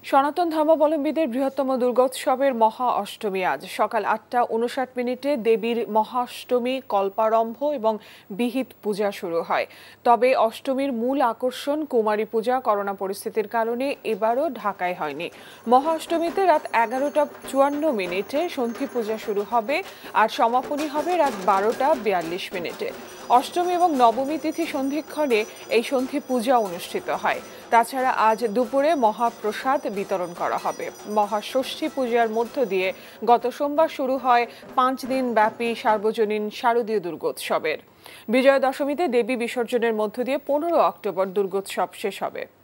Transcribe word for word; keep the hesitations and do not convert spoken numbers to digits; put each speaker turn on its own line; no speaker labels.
সনাতন ধর্মাবলম্বীদের বৃহত্তম দুর্গোৎসবের মহা অষ্টমী আজ সকাল আটটা উনষাট মিনিটে দেবীর মহাষ্টমী কল্পারম্ভ এবং বিহিত পূজা শুরু হয়। তবে অষ্টমীর মূল আকর্ষণ কুমারী পূজা করোনা পরিস্থিতির কারণে এবারও ঢাকায় হয়নি। মহা অষ্টমীতে রাত এগারোটা চুয়ান্ন মিনিটে সন্ধি পূজা শুরু হবে আর সমাপনী হবে রাত বারোটা বিয়াল্লিশ মিনিটে। অষ্টমী এবং নবমী তিথি সন্ধিক্ষণে এই সন্ধি পূজা অনুষ্ঠিত হয়। তাছাড়া আজ দুপুরে মহাপ্রসাদ বিতরণ করা হবে। মহাষষ্ঠী পূজার মধ্য দিয়ে গত সোমবার শুরু হয় পাঁচ দিন ব্যাপী সার্বজনীন শারদীয় দুর্গোৎসবের। বিজয়া দশমীতে দেবী বিসর্জনের মধ্য দিয়ে পনেরো অক্টোবর দুর্গোৎসব শেষ হবে।